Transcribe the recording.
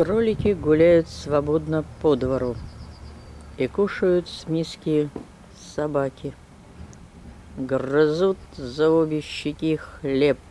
Кролики гуляют свободно по двору и кушают с миски собаки. Грызут за обе щеки хлеб